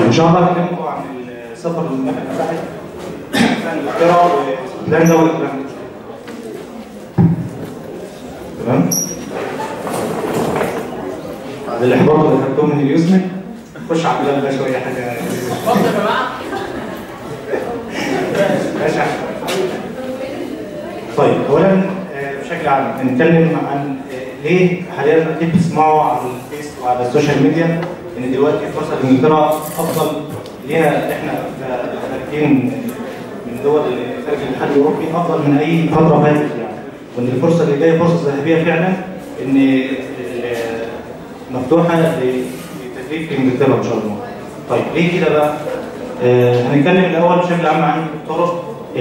ان شاء الله هكلمكم عن السفر للمملكه المتحده انجلترا وايسلندا وايرلندا. تمام؟ بعد الاحباط اللي خدتوه من اليوزمن نخش على البلاد ده شويه حاجه. اتفضل يا جماعه. ماشي. طيب اولا بشكل عام هنتكلم عن ليه حاليا اكيد بتسمعوا على الفيس وعلى السوشيال ميديا ان دلوقتي فرصه لانجلترا افضل لينا احنا كخارجين من دول خارج الاتحاد الاوروبي افضل من اي فتره فاتت يعني، وان الفرصه اللي جايه فرصه ذهبيه فعلا ان مفتوحه للتدريب في انجلترا ان شاء الله. طيب ليه كده بقى؟ هنتكلم الاول بشكل عام عن الطرق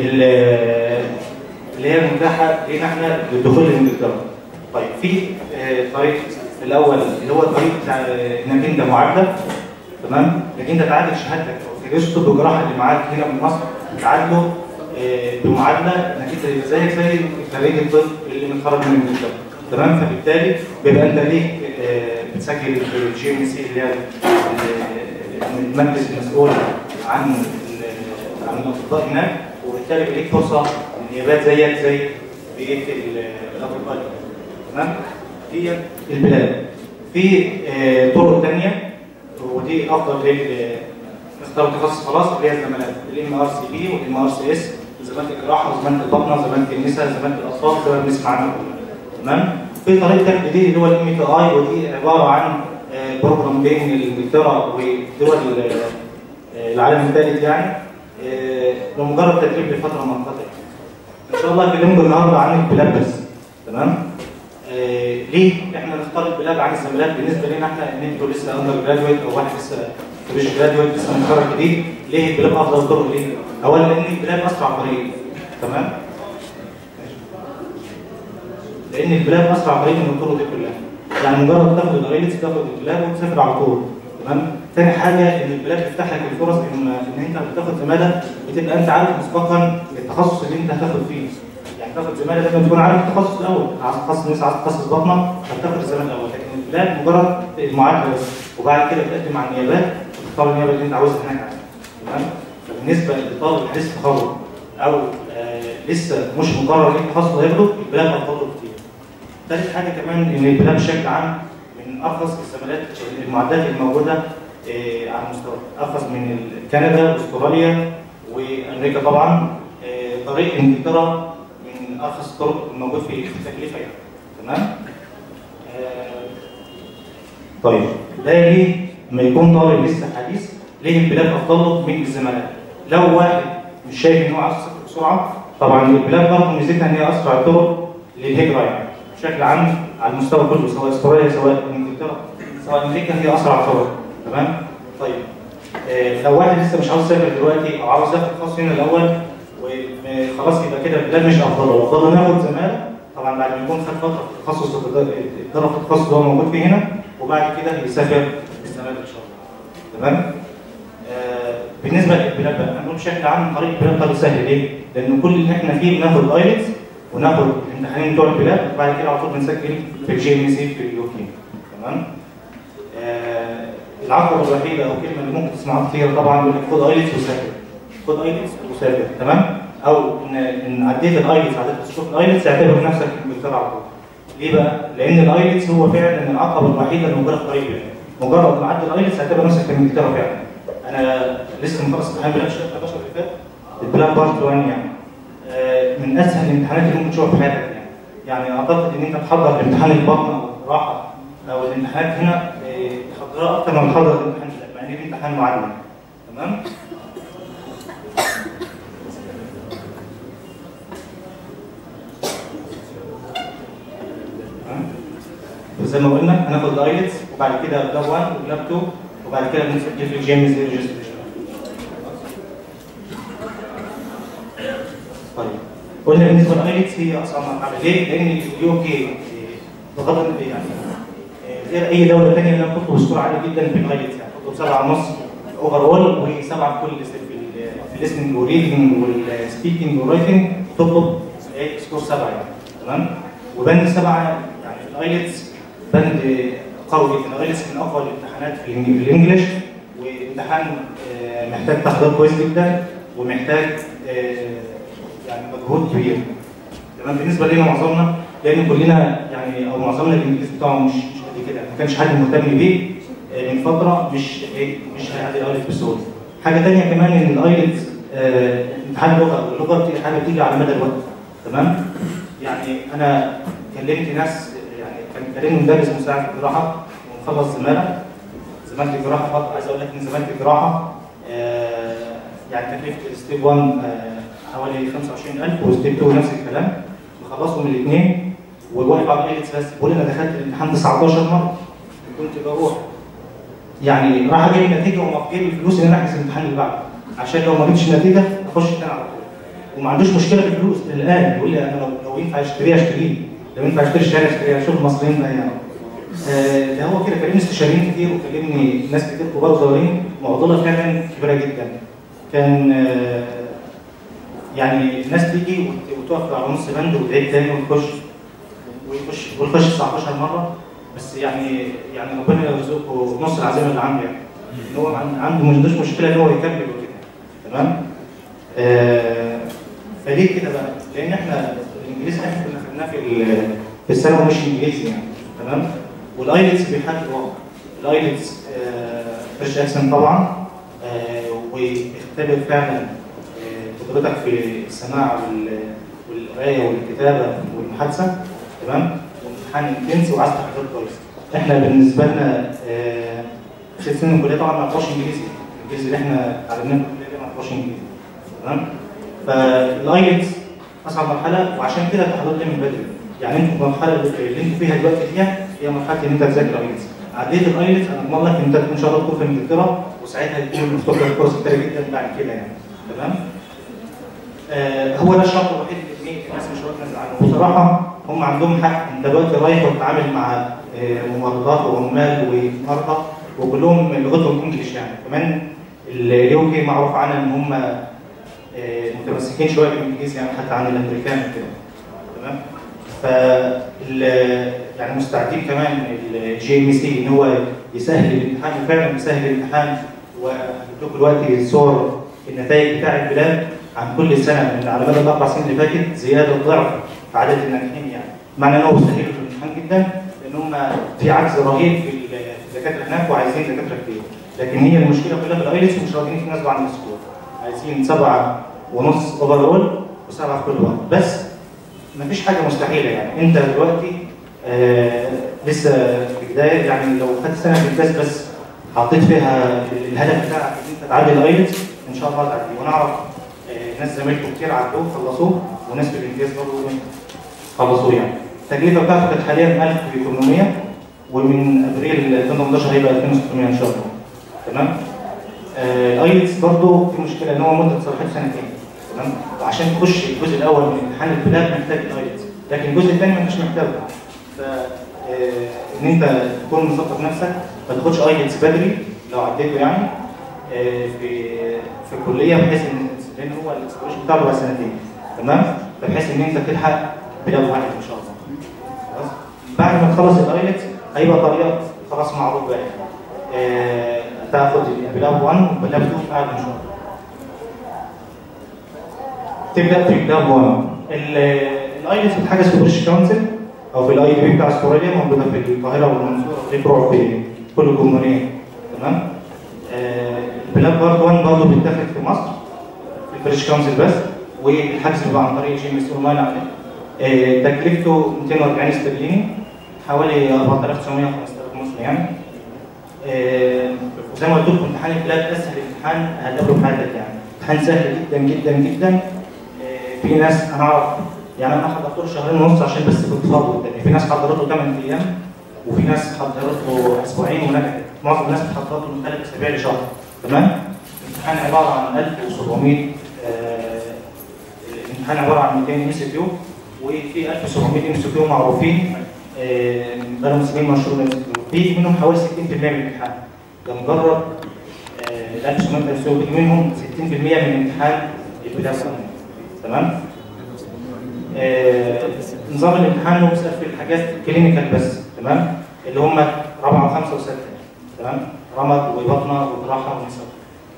اللي هي متاحه لينا احنا للدخول لانجلترا. طيب في طريق الاول اللي هو الطريق بتاع انك انت معادله، تمام؟ انك انت تعادل شهادتك او تجهيز الطب والجراحه اللي معاك هنا من مصر تعادله بمعادله انك انت زيك زي خريج الطب اللي متخرج من انجلترا، تمام؟ فبالتالي بيبقى انت ليك بتسجل في الجي ام سي اللي هي المركز المسؤول عن الاطباء هناك، وبالتالي بيبقى ليك فرصه للنيابات زيك زي بقيه الاطباء، تمام؟ دي البلاد. في طرق ثانيه ودي افضل نختار تخصص خلاص اللي هي الزمالات، الام ار سي بي والام ار سي اس، زماله الجراحه وزماله البطنه وزماله النساء وزماله الاطفال زي ما بنسمع عنها كلها، تمام؟ في طريق ثالث جديد اللي هو الام تي اي، ودي عباره عن بروجرام بين انجلترا ودول العالم الثالث يعني لمجرد تدريب لفتره مؤقته. ان شاء الله هكلمكم النهارده عن البلاد بس، تمام؟ ليه احنا نختار البلاد عن الزمالات؟ بالنسبه لنا احنا ان انتوا لسه اندر جرادويت او واحد لسه فريش جرادويت لسه متخرج جديد، ليه البلاد افضل طرق ليه؟ اولا لان البلاد اسرع طريق، تمام؟ لان البلاد اسرع طريق من الطرق دي كلها، يعني مجرد تاخد الايلتس تاخد البلاد وتسافر على طول، تمام؟ ثاني حاجه ان البلاد بتفتح لك الفرص ان انت بتاخد زماله بتبقى انت عارف مسبقا التخصص اللي انت هتاخد فيه. يعني تاخد زماله لازم تكون عارف التخصص الاول، عايز تخصص نساء عايز تخصص بطنه هتاخد الزماله الاول، لكن البلاد مجرد المعادله بس، وبعد كده بتقدم على النيابات وتختار النيابه اللي انت عاوزها هناك عادي، تمام؟ فبالنسبه للطالب حديث التخرج او لسه مش مقرر ايه التخصص اللي هياخده، البلاد افضل له كتير. ثالث حاجه كمان ان البلاد بشكل عام من ارخص الزمالات المعدات الموجوده على المستوى، ارخص من كندا واستراليا وامريكا طبعا. طريق انجلترا من ارخص الطرق الموجود في التكلفه يعني، تمام؟ طيب ده ليه لما يكون طالب لسه حديث ليه البلاد افضل له من الزمالات؟ لو واحد مش شايف ان هو عايز يسافر بسرعه، طبعا البلاد برضه ميزتها ان هي اسرع الطرق للهجره يعني بشكل عام على المستوى كله، سواء استراليا سواء انجلترا سواء امريكا هي اسرع طرق، تمام؟ طيب لو واحد لسه مش عاوز يسافر دلوقتي او عاوز ياخد تخصص هنا الاول وخلاص يبقى كده البلاد مش افضل ناخد زماله طبعا بعد ما يكون خد فتره في التخصص يتدرب في التخصص اللي هو موجود فيه هنا، وبعد كده يسافر الزماله ان شاء الله، تمام؟ بالنسبه للبلاد بقى هنقول بشكل عام طريق البلاد طريق سهل ليه؟ لان كل اللي احنا فيه بناخد ايلتس وناخد الامتحانين بتوع البلاد وبعد كده على طول بنسجل في الجي ام سي في اليو كي، تمام؟ العقبه الوحيده او الكلمه اللي ممكن تسمعوها كتير طبعا يقول لك خد ايلتس وسافر، خد ايلتس وسافر، تمام؟ او ان عديت الايلتس عديت تشوف الايلتس اعتبر نفسك في انجلترا على طول. ليه بقى؟ لان الايلتس هو فعلا العقبه الوحيده اللي موجوده في طريق البلاد، مجرد ما عدي الايلتس اعتبر نفسك في انجلترا فعلا. انا لسه مخلص امتحان بلاد شهر 11 اللي فات البلاد بارت 1 يعني من اسهل الامتحانات اللي ممكن تشوفها في حياتك يعني اعتقد ان انت تحضر امتحان البطن او الجراحه او الامتحانات هنا تحضرها اكتر ما تحضر الامتحان مع ان في امتحان معلم، تمام؟ وزي ما قلنا هناخد الايلتس وبعد كده جلاب 1 وجلاب 2 وبعد كده بنسجل في الجي ام سي ريجستريشن. طيب قلنا بالنسبه للايلتس هي اصعب مرحله، ليه؟ لان اليو كي بغض النظر يعني غير اي دوله ثانيه انها بتطلب سكور عالي جدا في الايلتس، يعني بتطلب 7.5 اوفر اول و7 في كل في الليسننج والريدنج والسبيكنج والرايتنج بتطلب سكور 7 يعني، تمام؟ وبند 7 يعني في الايلتس بند قوي جدا، الايلتس من اقوى الامتحانات في الانجليش وامتحان محتاج تحضير كويس جدا ومحتاج يعني مجهود كبير. تمام. بالنسبه لنا معظمنا، لان كلنا يعني او معظمنا الانجليزي بتاعه مش قد كده، ما كانش حد مهتم بيه من فتره، مش هيعدي الايلتس بسهوله. حاجه ثانيه كمان ان الايلتس امتحان اللغه، واللغه حاجه بتيجي على مدى الوقت. تمام. يعني انا كلمت ناس، يعني كان كلمني مدرس مساعد في الجراحه ومخلص زماله الجراحه فقط. عايز اقول لك ان زماله الجراحه يعني تكلفه الستيب 1 حوالي 25,000 وستيب 2 نفس الكلام، بخلصهم الاثنين والواحد على الايلتس بس. بقول انا دخلت الامتحان 19 مره كنت بروح يعني راح اجيب النتيجه وما في جيبي الفلوس ان انا احجز الامتحان اللي بعده، عشان لو ما جبتش النتيجه اخش الثاني على طول. وما عندوش مشكله في الفلوس الان، يقول لي انا لو ينفع اشتريها اشتريه، لو ينفع اشتري الشهاده اشتريها. شوف المصريين بقى يعني. ده هو كده كلمني استشاريين كتير وكلمني ناس كتير كبار وصغيرين، معضله فعلا كبيره جدا. كان يعني الناس تيجي وتقف على نص بند وتعيد تاني وتخش 19 مره بس. يعني ربنا يرزقه نص العزيمه اللي عنده، يعني ان هو عنده ما عندوش مشكله ان هو يكمل وكده. تمام. فليه كده بقى؟ لان احنا الانجليزي احنا كنا خدناه في الثانوي مش انجليزي يعني. تمام. والايلتس بيحدد الواقع. الايلتس فريش اكسنت طبعا، وبيختبر فعلا قدرتك في السماع والقرايه والكتابه والمحادثه. تمام. وامتحان انتنس وعايز تحضير كويس. احنا بالنسبه لنا 6 سنين الكليه طبعا ما عرفناش انجليزي، الانجليزي اللي احنا اتعلمناه في الكليه ما عرفناش انجليزي. تمام. فالايلتس اصعب مرحله، وعشان كده تحضرت من بدري. يعني انتوا المرحله اللي انتوا فيها دلوقتي دي هي مرحله ان انت تذاكر ايلتس. عديت الايلتس انا اضمن لك ان انت ان شاء الله تكون في انجلترا، وساعتها يكون مفتوح لك فرص كتير جدا بعد كده يعني. تمام. هو ده الشرط الوحيد اللي الناس مش واخده عنه. بصراحه هم عندهم حق. انت دلوقتي رايح وتتعامل مع ممرضات وعمال ومرضى وكلهم لغتهم انجلش يعني. كمان اليو كي معروف عنها ان هم متمسكين شويه بالانجليزي يعني، حتى عن الامريكان وكده. تمام. يعني مستعدين كمان الجي ام سي ان هو يسهل الامتحان، وفعلا يسهل الامتحان. وهجيب لكم دلوقتي صور النتائج بتاع البلاد عن كل سنه من على مدى ال4 سنين اللي فاتت، زياده ضعف في عدد الناجحين يعني. معنى ان هو بيسهلوا الامتحان جدا، لان هم في عجز رهيب في الدكاتره هناك وعايزين دكاتره كتير. لكن هي المشكله كلها في الايلتس مش راضيين يتنازلوا عن السكور. عايزين 7.5 اوفر اول و7 في كل وقت. بس مفيش حاجه مستحيله يعني. انت دلوقتي لسه في بدايه يعني. لو خدت سنه في الكاس بس حطيت فيها الهدف بتاعك ان انت تعدي الايلتس ان شاء الله تعدي. وانا اعرف ناس زمايلكم كتير عدوه خلصوه، وناس في الامتياز برضه خلصوه يعني. التكلفه بتاعته كانت حاليا 1800، ومن ابريل 2018 هيبقى 2600 ان شاء الله. تمام. الايلتس برضه في مشكله ان هو مده صلاحيته سنتين. تمام. وعشان تخش الجزء الاول من امتحان البلاد محتاج الايلتس، لكن الجزء الثاني ما انتش محتاجه. ف ان انت تكون مظبط نفسك ما تاخدش ايلتس بدري لو عديته يعني في الكليه، بحيث ان لان هو الاكسبريشن بتاعه بقى سنتين. تمام. بحيث ان انت تلحق بلاد واحد ان شاء الله. خلاص. بعد ما تخلص الايلتس هيبقى طريقك خلاص معروف بقى. تاخد بلاب 1 وبلاب 2 بعد ان شاء الله. تبدا في بلاب 1. الايلتس بتحجز في بريتش كونسل او في الاي دي بي بتاع استراليا، موجوده في القاهره والمنصوره وفي فروع في كل الجمهوريه. تمام. بلاب بارت 1 برضه بيتاخد في مصر في البريتش كونسل بس، والحجز بيبقى عن طريق جي ام اس اونلاين عليه. تكلفته 240 استرليني، حوالي 4900 5000 مصري يعني. وزي ما قلت لكم امتحان البلاد اسهل امتحان هتقابله في حياتك يعني. امتحان سهل جدا جدا جدا. في ناس انا اعرف يعني انا حضرت له 2.5 شهر عشان بس كنت فاضي قدامي. في ناس حضرت له 8 ايام، وفي ناس حضرت له اسبوعين ونجحت. معظم الناس حضرت له من 3 اسابيع لشهر. تمام. الامتحان عباره عن 1700 الامتحان عباره عن 200 ام سي كيو، وفي 1700 ام سي كيو معروفين بقالهم سنين مشهورين ام سي كيو. في منهم حوالي 60% من الامتحان. ده مجرد ال 1700 ام سي كيو منهم 60% من امتحان البلاد. تمام. نظام الامتحان هو بيسال في الحاجات كلينيكال بس. تمام. اللي هم رابعه وخمسه وسته. تمام. رمد وبطنه وجراحه ونساء.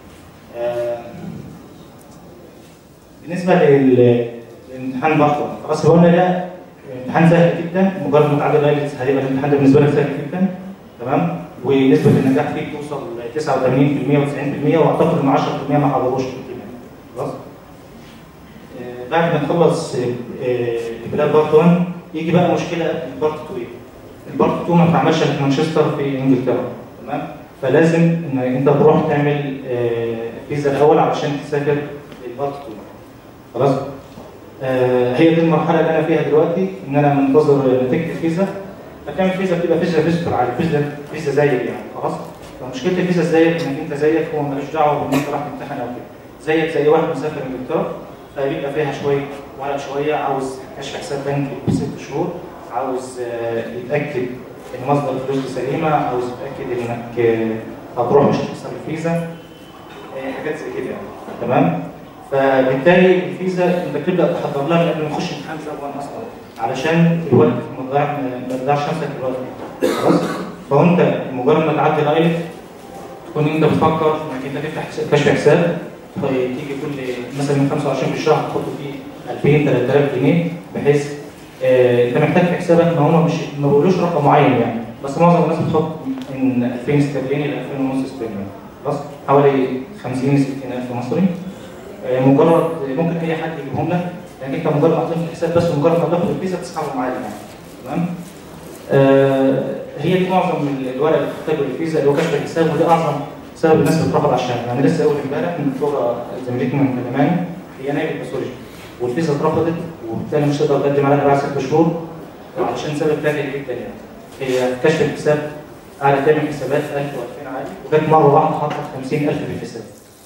بالنسبه للامتحان برضه خلاص قلنا ده امتحان سهل جدا، مجرد ما تعدي الايلتس هيبقى الامتحان ده بالنسبه لك سهل جدا، تمام؟ ونسبه النجاح فيه توصل ل 89% و90%، واعتقد ان 10% ما حضروش الامتحان. خلاص؟ بعد ما تخلص البلاد بارت 1 يجي بقى مشكله البارت 2. البارت 2 ما بتعملش في مانشستر في انجلترا، تمام؟ فلازم ان انت تروح تعمل فيزا الاول علشان تسافر للبارت 2. خلاص؟ هي دي المرحله اللي انا فيها دلوقتي، ان انا منتظر نتيجه الفيزا. فتعمل فيزا بتبقى فيزا فيزيتور عادي، فيزا زيك يعني. خلاص؟ فمشكله الفيزا زيك انك انت زيك، هو مالوش دعوه بان انت راح تمتحن او كده. زيك زي واحد مسافر انجلترا، فبيبقى فيها شويه ورق شويه، عاوز كشف حساب بنكي ب6 شهور، عاوز يتاكد ان مصدر الفلوس دي سليمه، عاوز يتاكد انك هتروح مش هتخسر الفيزا، حاجات زي كده يعني. تمام؟ فبالتالي الفيزا انت بتبدا تحضر لها قبل ما تخش امتحان سوا اصلا، علشان الوقت ما تضيعش نفسك في الوقت. خلاص؟ فانت مجرد ما تعدي الايلتس تكون انت بتفكر انك انت تفتح كشف حساب، تيجي كل مثلا من 25 في الشهر تحط فيه 2000 3000 جنيه، بحيث انت محتاج في حسابك ما هم مش ما بيقولوش رقم معين يعني، بس معظم الناس بتحط من 2000 استرليني ل 2000 ونص استرليني. خلاص؟ حوالي 50 60 الف مصري. مجرد ممكن اي حد يجيبهم لك، يعني انت مجرد ما تحط الحساب بس، مجرد ما تاخد الفيزا تسحبهم عادي يعني. تمام؟ هي دي معظم الورق اللي بتحتاجه للفيزا اللي هو كشف الحساب، ودي اعظم سبب الناس بترفض عشان يعني لسه اول امبارح من الدكتوره زميلتنا من كلماني، هي نايبه باثولوجي والفيزا اترفضت، وبالتالي مش تقدر تقدم عليها بعد 6 شهور وعشان سبب تافه جدا يعني. هي كشف الحساب قاعده تعمل حسابات 1000 و2000 عادي، وجت مره واحده حطت 50000 في الحساب.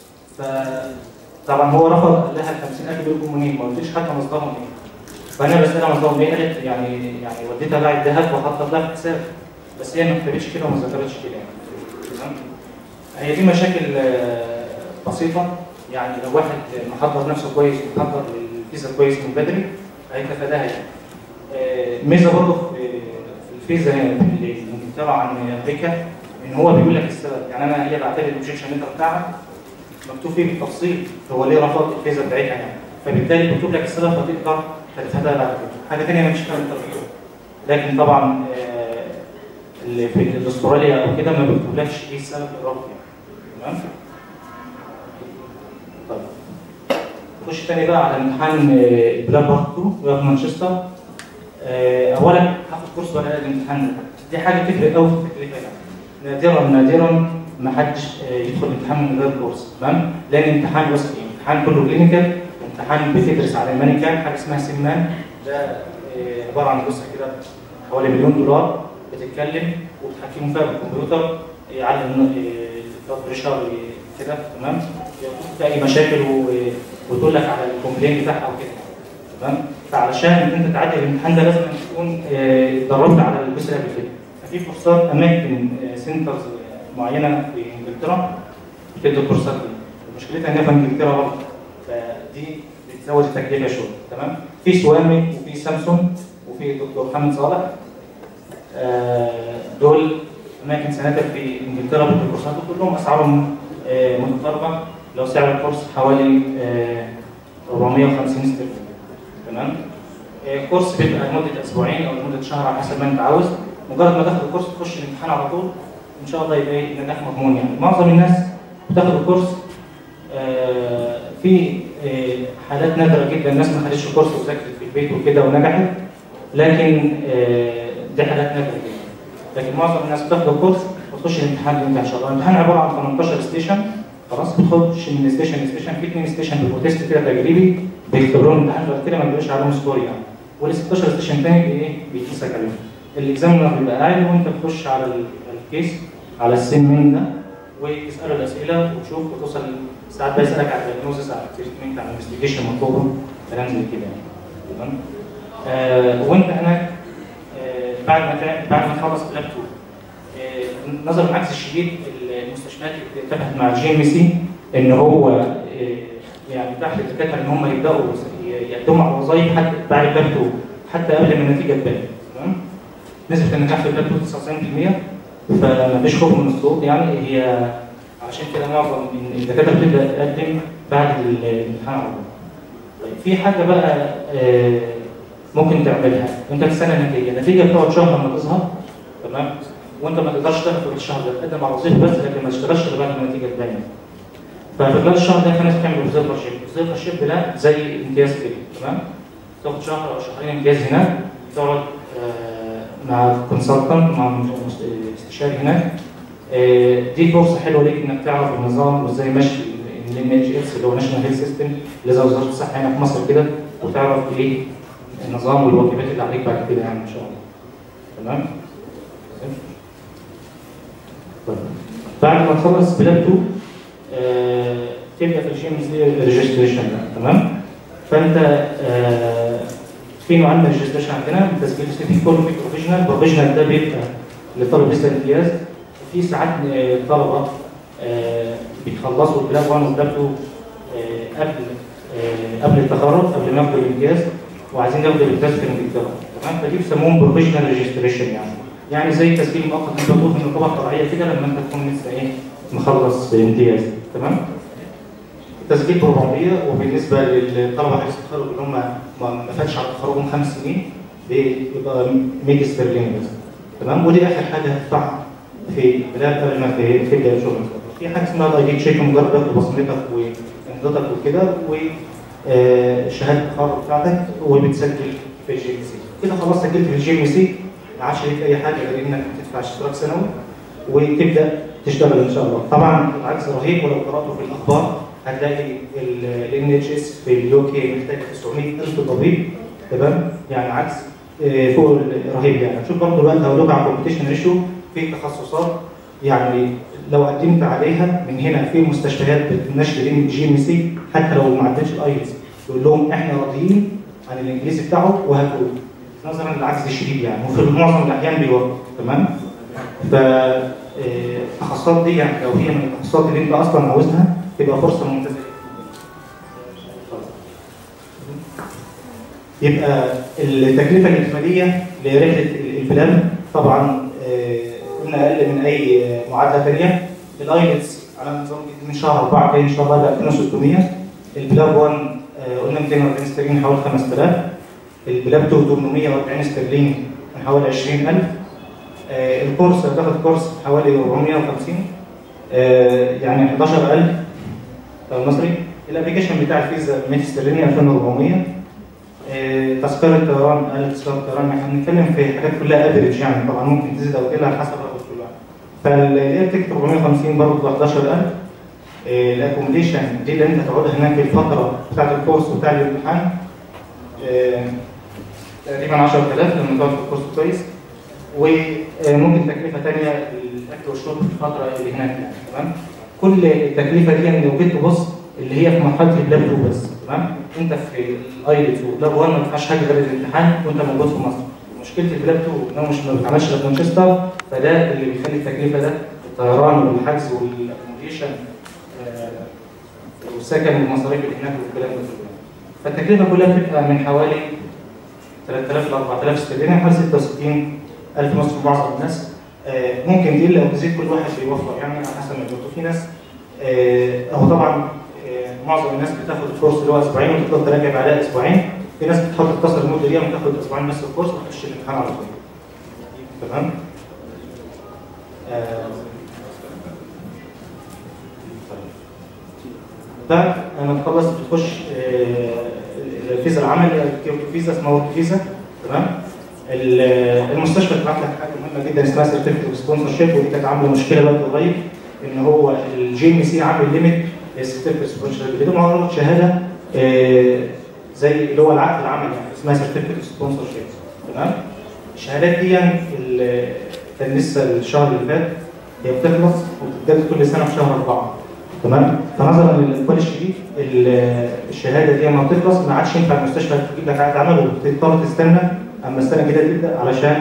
فطبعا هو رفض، قال لها ال 50000 دول جم منين؟ ما قلتليش حتى مصدرهم ايه. فانا بسالها مصدرهم ايه؟ قالت يعني والدتها باعت ذهب وحطت لها في حساب، بس هي ما كتبتش كده وما ذكرتش كده يعني. تمام؟ هي دي مشاكل بسيطه يعني، لو واحد محضر نفسه كويس ومحضر الفيزا كويس من بدري هيتفاداها يعني. ميزه برضه في الفيزا هنا اللي انجلترا عن امريكا، ان هو بيقول لك السبب، يعني انا هي بعت لي الاوبجكشن ليتر بتاعها مكتوب فيه بالتفصيل هو ليه رفض الفيزا بتاعتها يعني، فبالتالي مكتوب لك السبب فتقدر تتفاداها بعد كده. حاجه ثانيه مش فاهم الانترفيو، لكن طبعا اللي في استراليا او كده ما بيكتبلكش ايه السبب الرفض يعني. تمام؟ طيب نخش تاني بقى على امتحان البلاد بارت 2 وفي مانشستر. اولا هاخد كورس ولا لا الامتحان ده؟ دي حاجه تفرق قوي في التكلفه يعني. نادرا ما حدش يدخل الامتحان من غير كورس، تمام؟ لان امتحان وصفي، امتحان كله كلينيكال، امتحان بتدرس على المانيكان حاجه اسمها سمان، ده عباره عن جثه كده حوالي $1 مليون بتتكلم وبتحكموا فيها بالكمبيوتر، يعلم البلاد بريشر كده، تمام؟ يشوف اي مشاكل وتقول لك على الكومبلين بتاعها وكده، تمام؟ فعلشان انت تعدي الامتحان ده لازم تكون اتدربت على الجزء قبل كده. ففي كورسات اماكن سنترز معينه في انجلترا بتدي الكورسات دي، مشكلتها انها في انجلترا برضه، فدي بتزود التكلفه شويه، تمام؟ في سوامي وفي سامسونج وفي دكتور محمد صالح، دول اماكن سناتر في انجلترا بتدي الكورسات، وكلهم اسعارهم متقاربه. لو سعر الكورس حوالي 450 استرليني، تمام؟ كورس بيبقى لمده اسبوعين او لمده شهر على حسب ما انت عاوز. مجرد ما تاخد الكورس تخش الامتحان على طول ان شاء الله يبقى النجاح مضمون يعني. معظم الناس بتاخد الكورس، في حالات نادره جدا الناس ما خدتش الكورس وذاكرت في البيت وكده ونجحت، لكن دي حالات نادره جدا. لكن معظم الناس بتاخد الكورس وتخش الامتحان ان شاء الله. الامتحان عباره عن 18 ستيشن، خلاص؟ بتخش من ستيشن لستيشن، في 2 ستيشن بيبقوا تيست كده تجريبي بيختبروا الامتحان، بعد كده ما بيبقاش عليهم سكور يعني، وال 16 ستيشن تاني بيقيسك عليهم. الاكزامنر بيبقى قاعد وانت بتخش على الكيس على السيمين ده وتساله الاسئله وتشوف وتوصل. ساعات بيسالك على الدياجنوزس، على التريتمنت، على الانفستيجيشن مطلوبه، كلام زي كده يعني. تمام؟ وانت هناك بعد ما تخلص بلاب 2 نظرا للعكس الشديد المستشفيات اتفقت مع الجي ام سي ان هو يعني تحت الدكاتره ان هم يبداوا يقدموا على وظائف حتى بعد بلاب 2 حتى قبل ما النتيجه تبان، تمام؟ نسبه النجاح في بلاب 2 99%، فمفيش خوف من الصوت يعني. هي عشان كده معظم الدكاتره بتبدا تقدم بعد الامتحان على طول. طيب في حاجه بقى ممكن تعملها. انت تستنى النتيجه بتقعد شهر لما تظهر، تمام؟ وانت ما تقدرش تاخد الشهر ده، تقدم على وظيفه بس لكن ما تشتغلش غير بعد ما النتيجه تبان. ففي خلال الشهر ده في ناس بتعمل اوبزرفر شيب. اوبزرفر شيب ده زي امتياز كده، تمام؟ تاخد شهر او شهرين امتياز هناك، تقعد مع كونسلتنت، مع استشاري هناك. دي فرصه حلوه ليك انك تعرف النظام وازاي ماشي NHS اللي هو ناشونال هيلث سيستم اللي زي وزاره الصحه هنا في مصر كده، وتعرف ايه النظام والواجبات اللي عليك بعد كده يعني ان شاء الله. تمام؟ طيب بعد ما تخلص بلاب 2 تبدا في الجي ام سي ريجستريشن، تمام؟ فانت في نوعين من الريجستريشن عندنا. تسجيل في كله في بروفيشنال. بروفيشنال ده بيبقى لطالب لسه امتياز. في ساعات طلبه بيخلصوا البلاب 1 والبلاب 2 قبل التخرج، قبل ما ياخدوا الامتياز وعايزين ياخدوا الامتياز في انجلترا، تمام؟ فدي بيسموهم بروفيشنال ريجستريشن يعني زي تسجيل مؤقت انت بتطلب من النقابه الطبيعيه كده لما انت تكون لسه مخلص امتياز، تمام؟ التسجيل ب 400. وبالنسبه للطلبه حديث التخرج اللي هم ما فاتش على تخرجهم 5 سنين بيبقى 100 استرليني بس، تمام؟ ودي اخر حاجه هتدفعها في البلاد قبل ما تبدا الشغل. في حاجه اسمها الاي دي تشيك، مجرد تاخد بصمتك وامضتك وكده وشهاده التخرج بتاعتك وبتسجل في الجي ام سي. كده خلاص سجلت في الجي ام سي، ما عادش ليك اي حاجه غير انك تدفع اشتراك سنوي وتبدا تشتغل ان شاء الله. طبعا العكس رهيب، ولو قراتوا في الاخبار هتلاقي ال NHS في اليو كي محتاج 900,000 طبيب، تمام؟ يعني عكس فوق رهيب يعني. هتشوف برضه دلوقتي هقول لك على الكومبيتيشن ريشيو في تخصصات يعني لو قدمت عليها من هنا في مستشفيات بتنشر جي ام سي حتى لو ما عدتش الايلتس، تقول لهم احنا راضيين عن الانجليزي بتاعه وهاتوه، نظرا للعجز الشديد يعني، وفي معظم الاحيان بيوافقوا، تمام؟ فالتخصصات دي يعني لو هي من التخصصات اللي انت اصلا عاوزها تبقى فرصه ممتازه. يبقى التكلفه الاجماليه لرحله البلان طبعا قلنا اقل من اي معادله ثانيه. الايلتس على نظام من شهر 4 جاي ان شاء الله ب 2600. البلاب 1 قلنا 240 استرليني حوالي 5000. البلاب 2 840 استرليني حوالي 20000. الكورس هتاخد كورس حوالي 450 يعني 11000 مصري. الابلكيشن بتاع الفيزا 100 استرليني 2400. تذكره الطيران تذكره الطيران احنا بنتكلم في حاجات كلها افريج يعني، طبعا ممكن تزيد او تقل على حسب رغبه كل واحد. فاللي تكتب 450 برضه 11000. الاكوموديشن دي اللي انت تقعدها هناك الفتره بتاعت الكورس وبتاع الامتحان تقريبا 10000 لما تقعد في الكورس كويس. وممكن تكلفه ثانيه الاكل والشرب في الفتره اللي هناك يعني، تمام؟ كل التكلفه دي يعني لو جيت تبص اللي هي في مرحله البلاب 2 بس، تمام؟ انت في الايلتس والبلاب 1 ما تدفعش حاجه غير الامتحان وانت موجود في مصر. مشكله البلاب 2 انه مش ما بيتعملش غير في مانشستر، فده اللي بيخلي التكلفه ده الطيران والحجز والاكوموديشن والسكن والمصاريف اللي هناك والكلام ده كله. فالتكلفه كلها بتبقى من حوالي 3000 ل 4000 استرليني، حوالي 66000 مصري في معظم الناس. ممكن تقل او تزيد، كل واحد بيوفر يعني على حسب ما يقدر. في ناس هو طبعا معظم الناس بتاخد الكورس اللي هو اسبوعين وتفضل تراجع بعدها اسبوعين. في ناس بتحط تكسر المده دي وتاخد اسبوعين بس الكورس وتخش الامتحان على طول، تمام؟ ده لما تخلص بتخش الفيزا العمل فيزا اسمها ورك فيزا، تمام؟ المستشفى تبعت لك حاجه مهمه جدا اسمها سيرتيفيكت اوف سبونسر شيب، ودي كانت عامله مشكله بقى قريب ان هو الجي ام سي عامل ليميت للسيرتيفيكت اوف سبونسر شيب. بدون ما شهاده زي اللي هو العقد العمل يعني اسمها سيرتيفيكت اوف سبونسر شيب، تمام؟ الشهادات دي يعني كان لسه الشهر اللي فات هي بتخلص وبتتجدد كل سنه في شهر 4، تمام؟ فنظرا للاقبال الشديد الشهاده دي لما بتخلص ما عادش ينفع المستشفى تجيب لك عقد عمل وتضطر تستنى اما السنه كده تبدا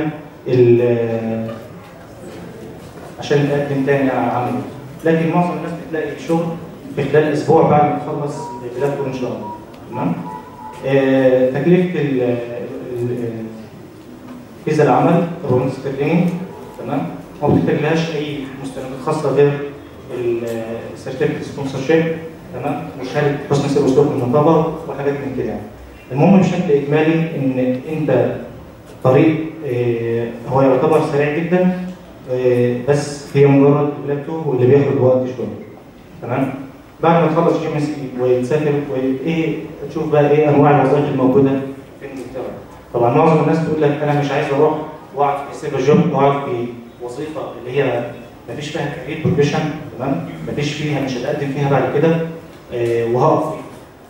عشان تقدم تاني على عمل. لكن معظم الناس بتلاقي شغل في خلال اسبوع بعد ما تخلص بلادكم ان شاء الله، تمام؟ تكلفه فيزا العمل 400 استرليني، تمام؟ وما بتحتاجلهاش اي مستندات خاصه غير السيرتيفيكت سبونسرشيب، تمام، وشهاده حسن سير وسلوك المنتظر وحاجات من كده يعني. المهم بشكل اجمالي ان انت طريق هو يعتبر سريع جدا، بس هي مجرد بلاتو واللي بياخد وقت شويه، تمام. بعد ما تخلص جي ام اس اي وتسافر وايه تشوف بقى ايه انواع الوظائف الموجوده في انجلترا. طبعا معظم الناس تقول لك انا مش عايز اروح واقعد في سيفر جوب واقعد في وظيفه اللي هي ما فيش فيها كارير بروجريشن، تمام، ما فيش فيها مش هتقدم فيها بعد كده وهقف فيها.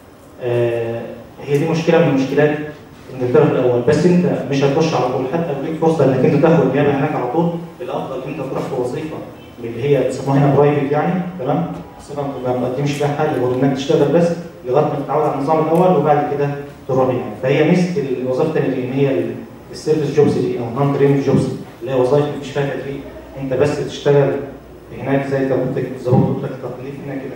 هي دي مشكله من مشكلات انجلترا في الاول، بس انت مش هتخش على طول، حتى لو ليك فرصه انك انت تاخد نيابه هناك على طول، الافضل انت تروح في وظيفه اللي هي بيسموها هنا برايفت يعني، تمام، صفه ما بتقدمش فيها حاجه غير انك تشتغل بس لغايه ما تتعود على النظام الاول وبعد كده تروح يعني. فهي ميزه الوظائف الثانيه دي ان هي السيرفيس جوبز دي او نون تريننج جوبز اللي هي وظائف مفيش فيها تدريب، انت بس تشتغل هناك زي تربطك ظبط اوضتك التقليد هنا كده،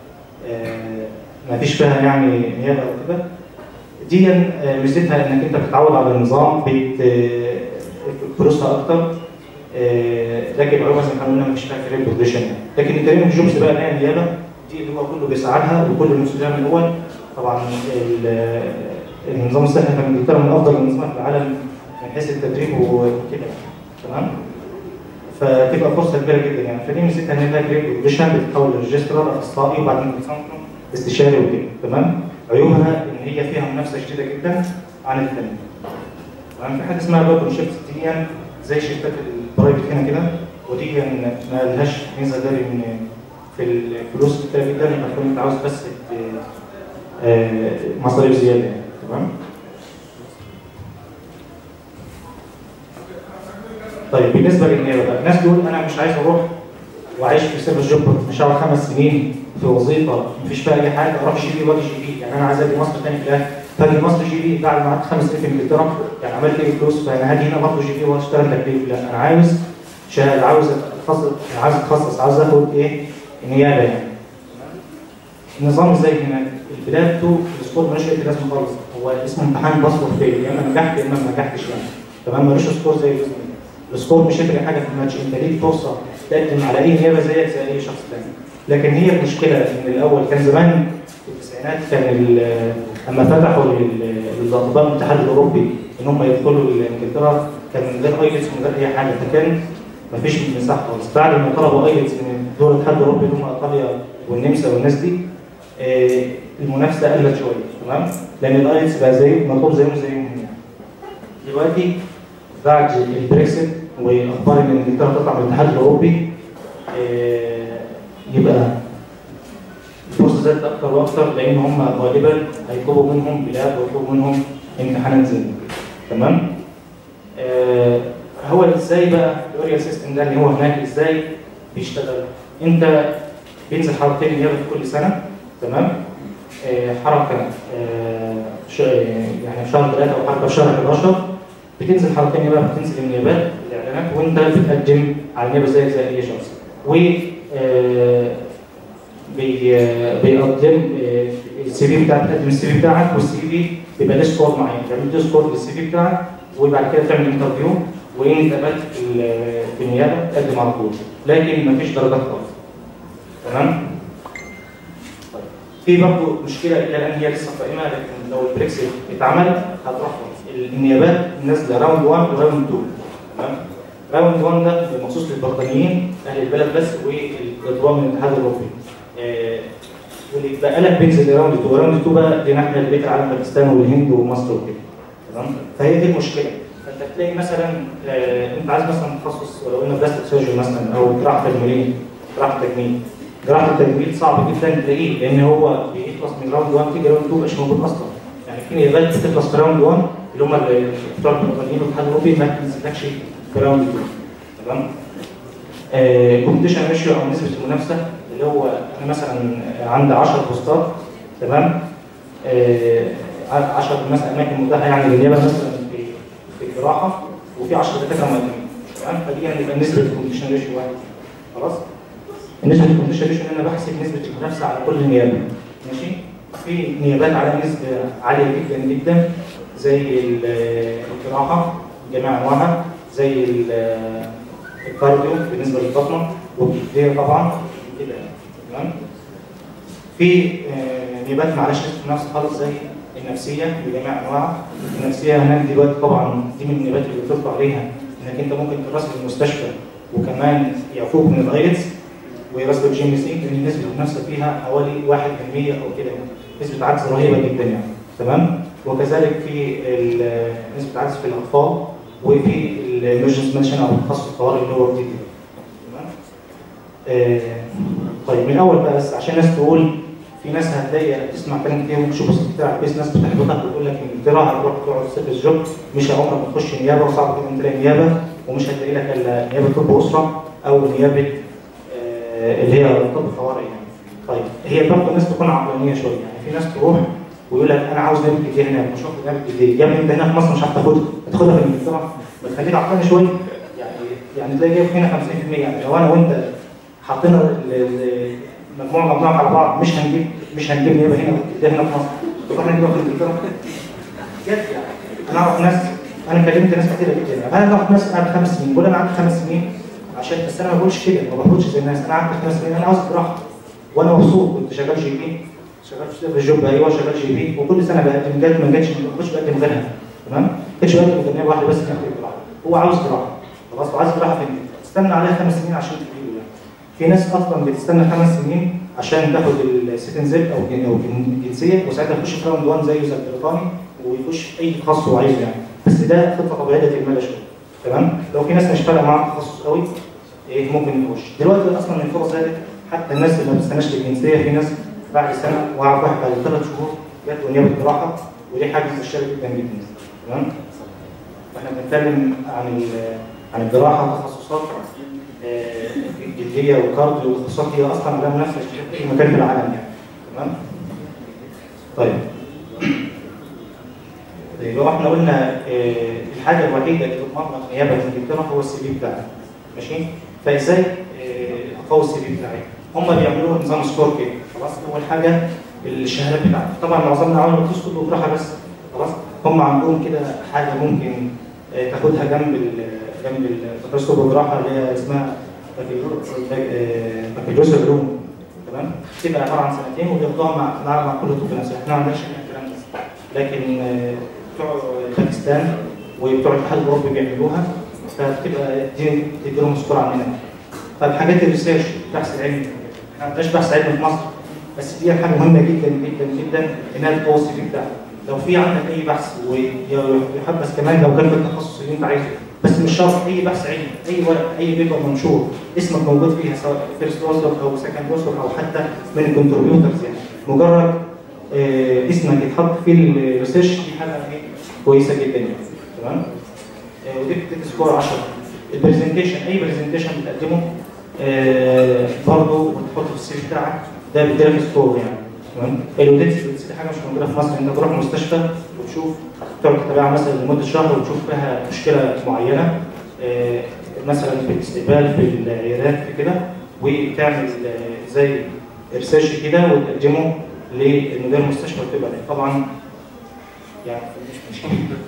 مفيش فيها يعني نيابه او كده. دي ميزتها انك انت بتتعود على النظام، فلوسها اكتر، لكن عيوبها زي ما قلنا مفيش فيها كارير بروجريشن يعني. لكن الكارير جوبز بقى اللي هي النيابه دي اللي هو كله بيسعى لها وكل المسؤوليه من الاول. طبعا النظام الصحي في انجلترا من افضل النظام في العالم من حيث التدريب وكده، تمام. فتبقى فرصه كبيره جدا يعني. فدي ميزتها ان هي كارير بروجريشن، بتتحول لريجسترار اخصائي وبعدين بتسامحه استشاري وكده، تمام. عيوبها ان هي فيها منافسه شديده جدا عن الثانيه. تمام. في حاجه اسمها بارتنرشيبس دي زي شركات البرايفت هنا كده، ودي ما لهاش ميزه غير ان في الفلوس كتير جدا لما تكون انت عاوز بس مصاريف زياده يعني، تمام. طيب بالنسبه للنيابه بقى، الناس تقول انا مش عايز اروح وعايش في سيرفيس جوب مش هقعد 5 سنين في وظيفه مفيش فيها اي حاجه، اروح جي بي واجي جي بي، يعني انا عايز اجي مصر ثاني في الاخر، فاجي مصر جي بي بعد ما قعدت 5 سنين في انجلترا يعني عملت ايه فلوس، فانا هاجي هنا برضه جي بي واشتغل تكليف. لا انا عاوز شهاده، عاوز اتخصص، عاوز اخد ايه نيابه يعني. النظام ازاي هناك؟ البلاد تو السكور مالوش اي لازمه خالص، هو اسمه امتحان باسبور فيل، يا اما نجحت يا اما ما نجحتش يعني، تمام. مالوش سكور زي الاسم. السكور مش هيفرق حاجه في الماتش، انت ليك فرصه تقدم على اي نيابه زيك زي اي شخص ثاني. لكن هي المشكله ان الاول كان زمان في التسعينات كان لما فتحوا للاطباء من الاتحاد الاوروبي ان هم يدخلوا لانجلترا كان من غير ايلتس ومن غير اي حاجه، فكان مفيش مساحه خالص. بعد ما طلبوا ايلتس من دول الاتحاد الاوروبي اللي هم ايطاليا والنمسا والناس دي، المنافسه قلت شويه، تمام، لان الايلتس بقى زي مطلوب زيهم يعني. دلوقتي بعد البريكسيت واخبار ان انجلترا تطلع من الاتحاد الاوروبي، يبقى الفرصه زادت اكثر واكثر، لان هم غالبا هيطلبوا منهم بلاد ويطلبوا منهم امتحانات زي تمام. هو ازاي بقى الاوريال سيستم ده اللي هو هناك ازاي بيشتغل؟ انت بينزل حركتين نيابه في كل سنه، تمام. حركه يعني في شهر 3 وحركه في شهر 11، بتنزل حركتين نيابه، بتنزل النيابات الاعلانات وانت بتقدم على النيابه زي اي شخص. و بيقدم السي في بتاعك، تقدم السي في بتاعك والسي في بيبقى له سكور معين، تعمل له سكور للسي في بتاعك وبعد كده تعمل انترفيو، وان اتقبلت في النيابه تقدم على طول، لكن مفيش درجات خالص، تمام؟ طيب في برضه مشكله الى الان هي لسه قائمه، لكن لو البريكسيت اتعمل هتروح النيابات نازله راوند 1 وراوند 2، تمام؟ راوند 1 ده مخصوص للبريطانيين اهل البلد بس والادوار من الاتحاد الاوروبي. واللي بقى لك بينزل لراوند 2، راوند 2 بقى دي ناحيه بقيه العالم، باكستان والهند ومصر وكده، تمام؟ فهي دي المشكله. فانت تلاقي مثلا انت عايز مثلا تخصص ولو قلنا بلاستيك سيرجري مثلا او جراحه تجميليه، جراحه التجميل صعب جدا تلاقيه، لان هو بيخلص من راوند 1 تيجي راوند 2 مش موجود اصلا. يعني في نيابات بتخلص في راوند 1 اللي هم بتوع البريطانيين والاتحاد الاوروبي ما بتنزلكش في راوند 2، تمام؟ كومبيتيشن ريشيو او نسبه المنافسه اللي هو انا مثلا عندي 10 بوستات، تمام؟ 10 مثلا اماكن متاحه يعني للنيابه مثلا في الجراحه، وفي 10 دكاتره مقدمين، تمام؟ فدي يعني يبقى نسبه الكومبيتيشن ريشيو 1. خلاص؟ نسبه الكومبيتيشن ريشيو ان انا بحسب نسبه المنافسه على كل نيابه، ماشي؟ في نيابات على نسبه عاليه جدا جدا زي الجراحه جميع انواعها، زي الكارديو بالنسبه للبطنه والجلديه طبعا كده. تمام. في نيابات معلش نفس خالص زي النفسيه بجميع انواعها. النفسيه هناك دلوقتي طبعا دي من النيابات اللي بتطلع عليها انك انت ممكن تراسل المستشفى وكمان يعفوك من الايلتس ويراسلوا الجي ام سي، لان نسبه النفسه فيها حوالي 1% او كده، نسبه عجز رهيبه جدا يعني. تمام. وكذلك في نسبه عجز في الاطفال وفي الامرجنسي ميديسن او التخصص الطوارئ اللي هو جديد. تمام. طيب من الاول بقى بس عشان الناس تقول، في ناس هتلاقي تسمع كلام كتير وتشوف بتاع بيزنس بتحبطك وتقول لك انجلترا هتروح تقعد سيرفيس جوب، مش عمرك ما تخش نيابه وصعب جدا تلاقي نيابه، ومش هتلاقي لك الا نيابه طب اسره او نيابه اللي هي طب طوارئ يعني. طيب هي برضه الناس تكون عقلانيه شويه، يعني في ناس تروح ويقول لك انا عاوز نيابه جديه هنا، مش واخد نيابه جديه، يا ابني انت هنا في مصر مش عارف تاخدها في انجلترا، بتخليك عقلاني شويه يعني تلاقي جايب هنا 50%، يعني لو انا وانت حطينا مجموعه على بعض مش هنجيب نيابه هنا في مصر، تروح نجيبها في انجلترا. جد يعني انا اعرف ناس، انا كلمت ناس كتير جدا، انا اعرف ناس قعدت 5 سنين، بقول انا قعدت 5 سنين عشان بس انا ما بقولش كده، ما بقولش زي الناس، انا قعدت 5 سنين انا عاوز براحه وانا مبسوط، كنت شغال جي بي، شغال في الجوب ايوه شغال جي بي، وكل سنه بقدم جات ما جاتش ما كنتش بقدم غيرها. تمام. ما كنتش بقدم غير نيابه واحده بس كانت براحه، هو عاوز براحه خلاص، وعايز براحه في تستنى عليها 5 سنين عشان تجيبه يعني. في ناس اصلا بتستنى 5 سنين عشان تاخد السيتنزيب او الجنسيه، وساعتها يخش في راوند 1 زيه زي البريطاني ويخش اي تخصص هو عايزه يعني، بس ده خطه طبيعيه المدى شويه. تمام. لو في ناس مش فارقه معاها التخصص قوي ممكن يخش. دلوقتي اصلا الفرص زادت، حتى الناس اللي ما بتستناش للجنسيه في ناس بعد سنه، واعرف واحد بعد 3 شهور جات له نيابه جراحه، ودي حاجه مستشاره جدا جدا. تمام. واحنا بنتكلم عن الجراحه تخصصات جلديه وكارديو وتخصصات هي اصلا على منافسه في اي مكان في العالم يعني. تمام. طيب لو احنا قلنا الحاجه الوحيده اللي تضمن لك نيابه في انجلترا هو السي في بتاعك. ماشي؟ فازاي اقوي السي في بتاعي؟ هم بيعملوا نظام سكور كده، خلاص؟ اول حاجه الشهادات بتاعتك، طبعا معظمنا عملوا تسكت وجراحه بس، خلاص؟ هم عندهم كده حاجه ممكن تاخدها جنب التخصص والجراحه اللي هي اسمها بكالوريوس علوم. تمام؟ تبقى عباره عن سنتين وبياخدوها مع كل طب نفسي، احنا ما عندناش الكلام ده، لكن بتوع باكستان وبتوع الاتحاد الاوروبي بيعملوها، فبتبقى تدي لهم سكور عننا. فالحاجات الريسيرش البحث العلمي، احنا ما عندناش بحث علمي في مصر، بس دي حاجه مهمه جدا جدا جدا انها تقوي السي في بتاعك. لو في عندك اي بحث ويحبس كمان لو كان في التخصص اللي انت عايزه، بس مش شرط اي بحث علمي، اي ورق اي بيبر منشور اسمك موجود فيها سواء فيرست اوثر او سكند اوثر او حتى من الكونتريبيوترز، يعني مجرد اسمك يتحط في الريسيرش دي حاجه كويسه جدا يعني. تمام. ودي بتدي سكور 10. البرزنتيشن، اي برزنتيشن بتقدمه برضه وتحطه في السي في بتاعك ده بيديلك سكور يعني. تمام. الاوديتس دي حاجه مش موجوده في مصر، انت تروح مستشفى وتشوف تقعد تتابعها مثلا لمده شهر وتشوف فيها مشكله معينه مثلا في الاستقبال في العيادات في كده، وتعمل زي ريسيرش كده وتقدمه لمدير المستشفى وتبقى طبعا يعني مش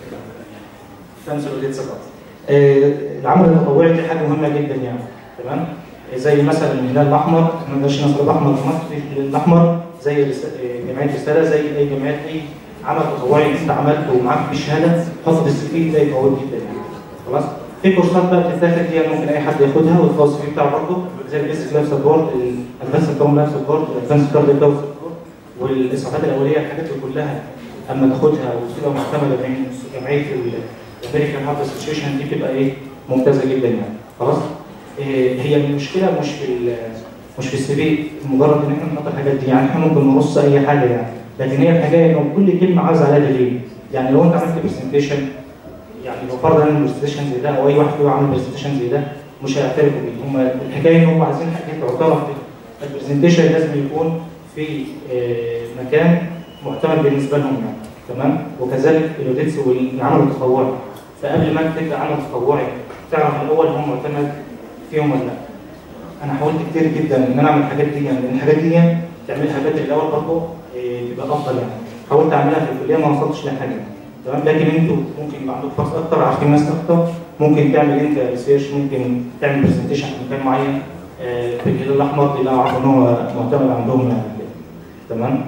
تنسى الاوديتس خالص. العمل التطوعي دي حاجه مهمه جدا يعني. تمام. زي مثلا الهلال الاحمر، احنا ما عندناش نصر الاحمر في مصر، في الهلال الاحمر زي جمعيه رساله، زي اي جمعيات، اي عمل تطوعي انت عملته ومعاك في شهاده حط في السي في ده يقوي جدا يعني. خلاص؟ في كورسات بقى بتتاخد دي ممكن اي حد ياخدها وتقوي السي في بتاعه برضه، زي البيسك لايف سبورت، الادفانس كوم لايف سبورت، والادفانس كارديو لايف سبورت، والاسعافات الاوليه، الحاجات دي كلها اما تاخدها وتبقى معتمده من جمعيه الامريكان هارت اسوشيشن دي بتبقى ممتازه جدا يعني. خلاص؟ هي المشكله مش في السي في مجرد ان احنا نحط الحاجات دي، يعني احنا ممكن نرص اي حاجه يعني، لكن هي الحاجه انه كل كلمه عاوز عليها دليل. يعني لو انت عملت برزنتيشن، يعني لو فرضا برزنتيشن زي ده او اي واحد فيهم عامل برزنتيشن زي ده مش هيعترفوا بيه، هم الحكايه ان هم عايزين حاجات تعترف بيها. البرزنتيشن لازم يكون في مكان معتمد بالنسبه لهم يعني. تمام. وكذلك الاوديتس والعمل التطوعي، فقبل ما تبدا عمل تطوعي تعرف الاول هم معتمد فيهم ولا لا. انا حاولت كتير جدا ان انا اعمل الحاجات دي، يعني لان الحاجات دي تعملها بدري الاول برضه تبقى افضل يعني. حاولت اعملها في الكليه ما وصلتش لحاجه. تمام. لكن انتوا ممكن يبقى عندكم فرص اكتر، عارفين ناس اكتر، ممكن تعمل انت ريسيرش، ممكن تعمل برزنتيشن في مكان معين في الهلال الاحمر اللي اعرف ان هو معتمد عندهم يعني كده. تمام.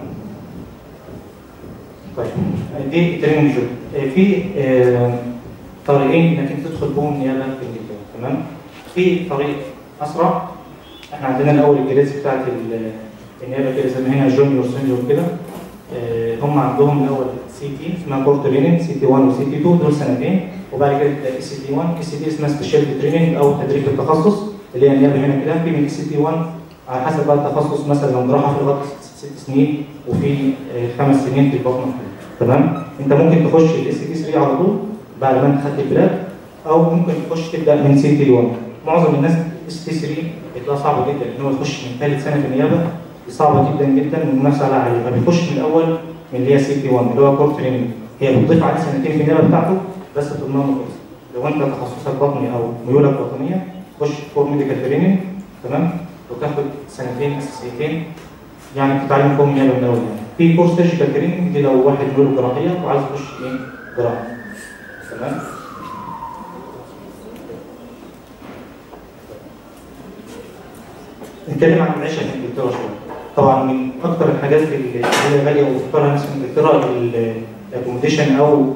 طيب دي تريننج جوب. في طريقين انك انت تدخل بهم نيابه في انجلترا. تمام. في طريق اسرع، احنا عندنا الاول الجريدز بتاعت النيابه كده زي ما هنا جونيور سينيور كده. هم عندهم الاول سي تي اسمها كور تريننج، سي تي 1 وسي تي 2 دول سنتين، وبعد كده تبدا سي تي 1. السي تي اسمها سبيشالتي تريننج او تدريب في التخصص اللي هي النيابه هنا كده. في من السي تي 1 على حسب بقى التخصص، مثلا لو جراحه في الغض 6 سنين وفي 5 سنين في البطن. تمام. انت ممكن تخش الاس تي 3 على طول بعد ما انت خدت البلاد، او ممكن تخش تبدا من سي تي 1. معظم الناس اس تي 3 بتلاقيها صعبه جدا ان هو يخش من ثالث سنه في النيابه، صعبه جدا جدا والمنافسه عليها عاليه، فبيخش من الاول من اللي هي سي تي 1 اللي هو كور تريننج. هي بتضيف عليه سنتين في النيابه بتاعته بس بتضمن له فرصه. لو انت تخصصك بطني او ميولك بطنيه تخش كور ميديكال تريننج. تمام. وتاخد سنتين اساسيتين يعني بتتعلم فيهم النيابه من الاول. يعني في كورس سيرجيكال تريننج دي لو واحد ميوله جراحيه وعايز يخش جراحه. تمام. نتكلم عن العيشه في انجلترا شويه. طبعا من اكثر الحاجات اللي هي غاليه وبتختارها ناس في انجلترا الاكوموديشن او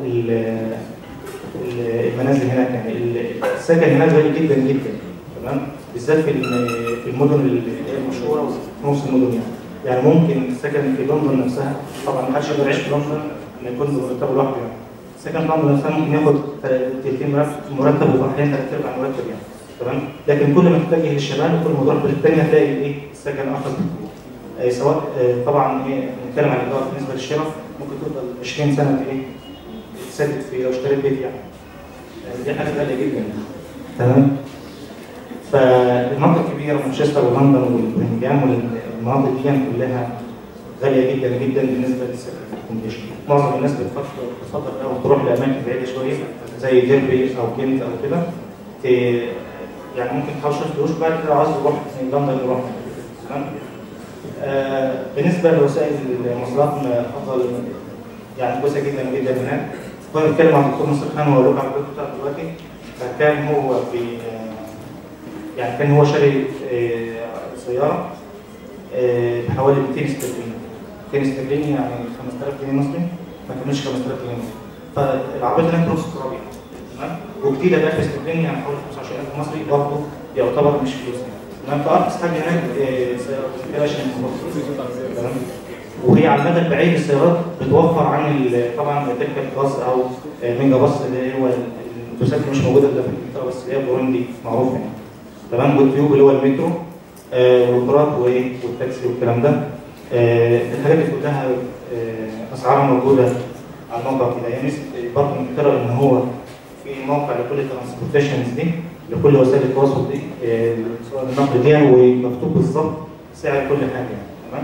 المنازل هناك. يعني السكن هناك غالي جدا جدا. تمام. بالذات في المدن اللي هي المشهوره وفي نص المدن يعني ممكن السكن في لندن نفسها، طبعا ما حدش يقدر يعيش في لندن ان يكون مرتبه لوحده يعني. السكن في لندن نفسها ممكن ياخد تلتين مرتب وفرحين 3/4 مرتب يعني. تمام. لكن كل ما تتجه للشمال وكل ما تروح بلد ثانيه هتلاقي ايه السكن ارخص بكتير. سواء طبعا ايه نتكلم عن الايجار بالنسبه للشراء ممكن تفضل 20 سنه ايه تسدد في لو اشتريت بيت يعني. دي حاجه غاليه جدا. تمام. فالمناطق الكبيره مانشستر ولندن وبرمنجهام والمناطق دي كلها غاليه جدا جدا بالنسبه للسكن. معظم الناس بتفضل تروح لاماكن بعيده شويه زي ديربي او كنت او كده. يعني ممكن تحوش فلوس بعد كده عاوز تروح من لندن يروح. تمام. بالنسبه لوسائل المواصلات افضل يعني كويسه جدا جدا هناك. كنا بنتكلم عن الدكتور نصر خان وهو له عربيته بتاعته دلوقتي. فكان هو في يعني كان هو شاري سياره بحوالي 200 استرليني. 200 استرليني يعني 5000 جنيه مصري، ما كملش 5000 جنيه مصري. فالعربيه هناك رخص ترابي. تمام. وجديده ب 1000 استرليني يعني حوالي 25000 مصري برضه يعتبر مش فلوس يعني. تمام. فارخص حاجه هناك سياره تمام. وهي على المدى البعيد السيارات بتوفر عن طبعا تركب باص او ميجا باص اللي هو الاتوبيسات مش موجوده الا في انجلترا بس اللي هي بوروندي معروفه يعني. تمام. والتيوب اللي هو المترو والقطارات والتاكسي والكلام ده. الحاجات دي كلها اسعارها موجوده على الموقع كده. يعني برضه انجلترا ان هو في موقع لكل الترانسبورتيشنز دي لكل وسائل التواصل دي سواء النقل دي ومكتوب بالظبط سعر كل حاجه يعني. تمام.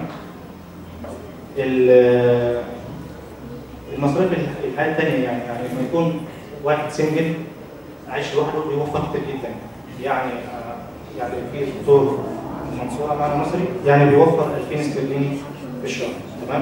المصاريف الحياه الثانيه يعني لما يكون واحد سنجل عايش لوحده بيوفر كتير جدا يعني في دكتور منصوره معنا مصري يعني بيوفر 2000 استرليني في الشهر. تمام.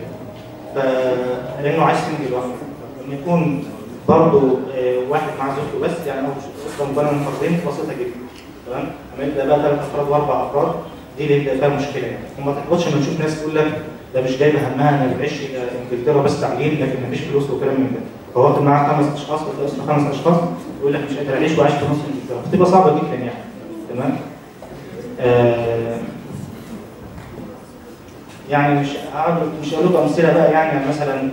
لانه عايش سنجل لوحده. لما يكون برضه واحد مع زوجته بس يعني اسره مكونه من فردين بسيطه جدا. تمام. اما يبدا بقى 3 افراد و4 افراد دي اللي يبدا فيها مشكله يعني. وما تحبطش لما تشوف ناس تقول لك ده مش جايبه همها انها بتعيش انجلترا بس تعليم لكن مفيش فلوس وكلام من ده. فهو واخد معاه 5 اشخاص ولا 5 اشخاص يقول لك مش قادر اعيش وعايش في نص انجلترا، بتبقى صعبه جدا يعني. تمام. يعني مش هقول لكم امثله بقى يعني مثلا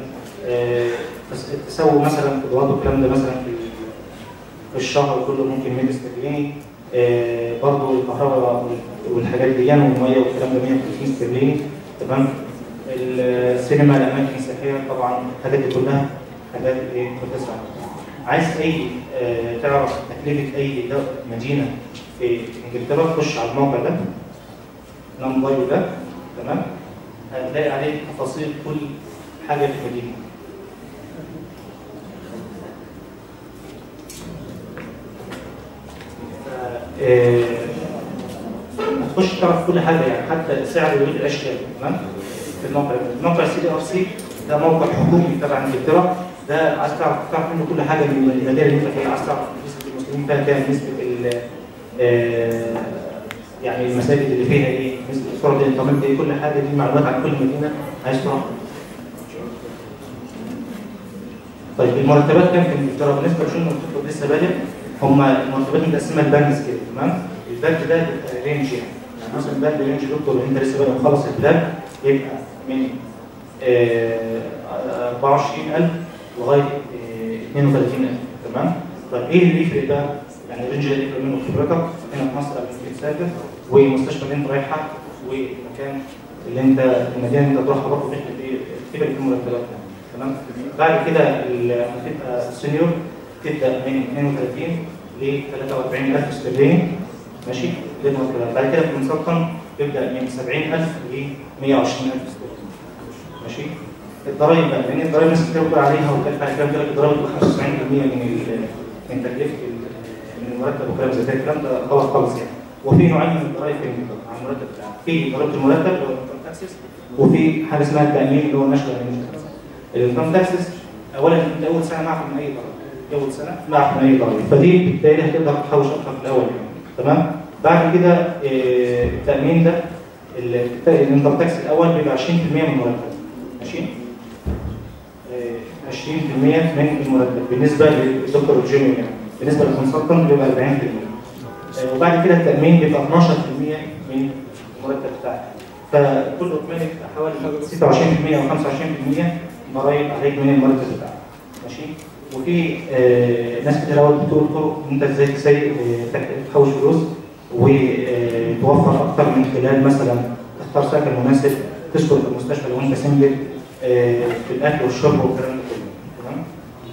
تسوي مثلا خضروات والكلام ده مثلا في الشهر كله ممكن 100 استرليني. برضه الكهرباء والحاجات دي يعني والميه والكلام ده 150 استرليني. تمام. السينما الاماكن السياحيه طبعا الحاجات دي كلها حاجات بتسعر. عايز تعرف تكلفه اي مدينه في انجلترا تخش على الموقع ده نمبايو ده. تمام. هتلاقي عليه تفاصيل كل حاجه في المدينه. هتخش تعرف كل حاجه يعني حتى سعر وريد الاشياء. تمام. في الموقع سي دي ار سي ده موقع حكومي تبع انجلترا ده عايز تعرف منه كل حاجه من المدارس اللي انت فيها، عايز تعرف نسبه المسلمين فيها كام، نسبه يعني المساجد اللي فيها ايه، نسبه سرعه الانترنت ايه، كل حاجه دي معلومات عن كل مدينه عايز تعرف. طيب المرتبات كام في انجلترا؟ بالنسبه لشؤون الطب لسه بادئ، هم المرتبات متقسمه لباندز كده، تمام؟ الباند ده بيبقى رينج يعني مثلا باند رينج دكتور انت لسه بادئ مخلص البلاد يبقى من 24000 لغايه 32000، تمام؟ طيب ايه اللي يفرق بقى؟ يعني الرينج اللي يفرق منه خبرتك هنا في مصر قبل ما تسافر، والمستشفى اللي انت رايحها، والمكان اللي انت المدينه اللي انت تروحها برضه بتفرق في المرتبات، تمام؟ بعد كده لما تبقى سينيور تبدا من 32 ل 43000 استرليني، ماشي؟ بعد كده في المسلطن تبدا من 70000 ل 120000 استرليني، ماشي؟ الضرايب بقى، لان الضرايب الناس كتير بتقول عليها وكانت على الكلام ده، الضرايب بتبقى 95% من تكلفه من المرتب وكلام زي كده، الكلام ده غلط خالص يعني. وفي نوعين من الضرايب في على المرتب بتاعك، في ضريبه المرتب اللي هو الانكم تاكسس، وفي حاجه اسمها التامين اللي هو النشر الانكم. الانكم تاكسس اولا انت اول سنه معك من اي ضريبه، اول سنه معك من اي ضريبه، فدي بالتالي هتقدر تحوش اكتر في الاول يعني، تمام؟ بعد كده التامين ده الانكم تاكس الاول بيبقى 20% من المرتب، ماشي؟ 20% من المرتب بالنسبه للدكتور الجونيور يعني، بالنسبه للكونسلتنت بيبقى 40%. وبعد كده التامين بيبقى 12% من المرتب بتاعك، فكل اجمالي حوالي 26% او 25% ضرايب عليك من المرتب بتاعك، ماشي؟ وفي ناس كتير قوي بتقول طرق انت ازاي تحوش فلوس وتوفر اكتر من خلال مثلا تختار سكن مناسب، تسكن في المستشفى لو انت سنجل، في الاكل والشرب والكلام ده كله، تمام؟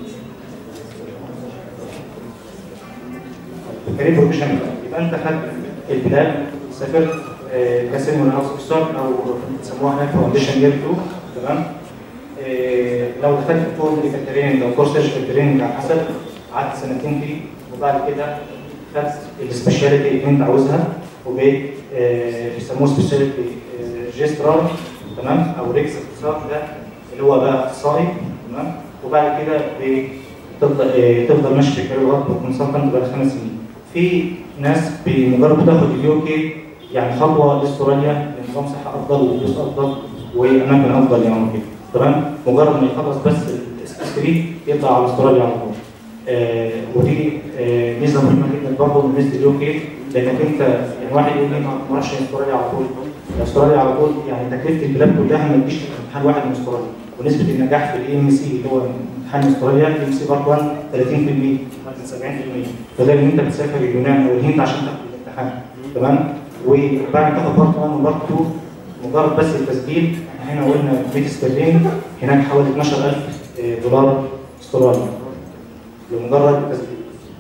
الكارير بروفيشن يبقى انت خدت البلاد، سافرت كسينيور هاوس اوفيسر او بيسموها هناك فاونديشن يير 2، تمام؟ لو دخلت كورس ميديكال تريننج او كورس سيرجيكال تريننج على حسب، قعدت سنتين فيه، وبعد كده خدت السبيشاليتي اللي انت عاوزها وبقيت بيسموه سبيشاليتي ريجسترار، تمام؟ او ريكس اختصار، ده اللي هو بقى اخصائي، تمام؟ وبعد كده تفضل ماشي في الكارير لغايه ما تكون كونسلتنت بقى 5 سنين. في ناس بمجرد بتاخد اليو كي يعني خطوه لاستراليا لنظام صحه افضل وفلوس افضل واماكن افضل يعني كده، تمام؟ مجرد ما يخلص بس الاس 3 يطلع على استراليا على طول. ودي ميزه مهمه جدا برضه من ميزه اليو كي، لانك انت يعني واحد يقول لي ما اروحش استراليا على طول، استراليا على طول يعني تكلفه البلاد كلها ما تجيش امتحان واحد من استراليا، ونسبه النجاح في الاي ام سي اللي هو امتحان استراليا الاي ام سي برضه 30% من 70%، فده ان انت بتسافر اليونان او الهند عشان تاخد الامتحان، تمام؟ وبعد ما تاخد بارت 1 وبارت 2 مجرد بس التسجيل، احنا هنا قلنا 100 استرليني، هناك حوالي 12000 دولار استرالي لمجرد التسجيل.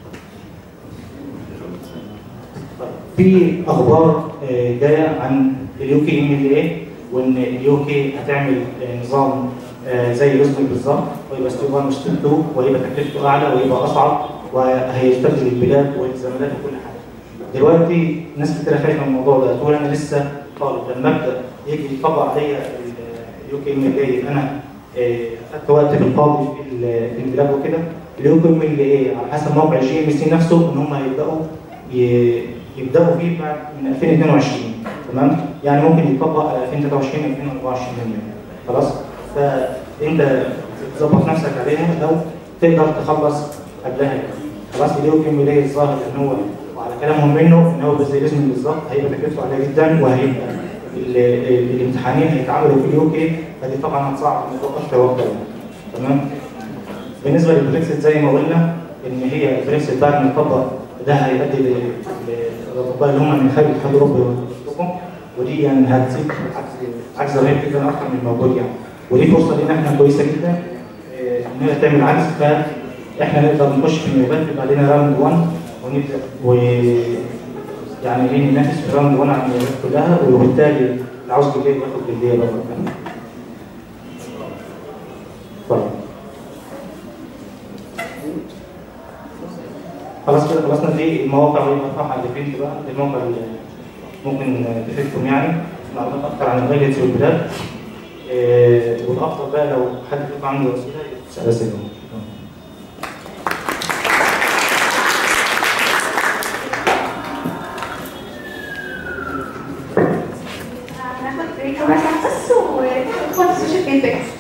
في اخبار جايه عن اليو كي ام ال اي، وان اليو كي هتعمل نظام زي الاسبوع بالظبط، ويبقى ستيب 1 وستيب 2، ويبقى تكلفته اعلى ويبقى اصعب، وهيستبدل البلاد والزمالات وكل حاجه. دلوقتي ناس كتير خايفه من الموضوع ده، تقول انا لسه طالب، لما ابدا يجي يطبق عليا اليو كي ام ال اي انا اخدت وقت في القاضي في البلاد وكده. اليو كي ام ال اي على حسب موقع الجي ام سي نفسه ان هم يبداوا فيه بعد من 2022، تمام؟ يعني ممكن يطبق 2023 2024 خلاص. فانت تظبط نفسك عليها لو تقدر تخلص قبلها خلاص. اليو كي ام ال اي الظاهر ان هو وعلى كلامهم منه ان هو زي الاسم بالظبط هيبقى تكلفته عاليه جدا، وهيبقى الامتحانين هيتعملوا في اليو كي، فدي طبعا هتصعب الموضوع اكتر واكتر، تمام؟ بالنسبه للبريكسيت زي ما قلنا ان هي البريكسيت بعد ما يطبق ده هيؤدي للاطباء اللي هم من خارج الاتحاد الاوروبي يطبقوا، ودي يعني هتزيد عجز رهيب جدا اكتر من الموجود يعني، ودي فرصه لنا احنا كويسه جدا ان هي تعمل عجز، فاحنا نقدر نخش في النوبات يبقى علينا راوند 1 ونبدا يعني ايه ننافس في راوند 1 على النوبات كلها، وبالتالي اللي عاوز بالليل ياخد بالليل برضه. طيب خلاص كده خلصنا. دي المواقع اللي بنرفعها على الفيلد بقى، دي الموقع اللي ممكن تفيدكم يعني معلومات اكتر عن الريلز والبلاد. والافضل بقى لو حد فيكم عنده اسئله يسال اسئله. الفكره.